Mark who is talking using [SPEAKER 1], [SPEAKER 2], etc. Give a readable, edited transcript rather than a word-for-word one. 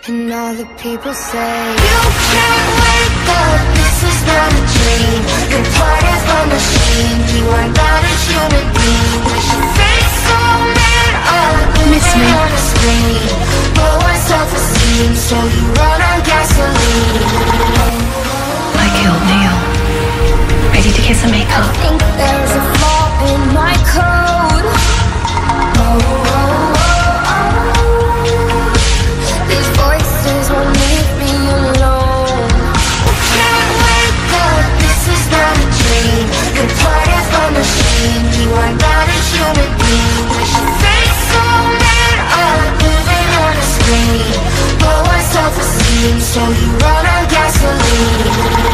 [SPEAKER 1] And all the people say, you can't wake up, this is not a dream. You're part of a machine, you are not a human being. With your face so lit up, living on a screen. Low on self-esteem, so you run on gasoline.
[SPEAKER 2] I killed Neil. Ready to kiss and make up.
[SPEAKER 1] I think there's a flaw in my code. These voices won't leave me alone. Can't wake up, this is not a dream. You're part of a machine, you are not a human being. With your face so lit up, living on a screen. Low on self-esteem, so you run on gasoline.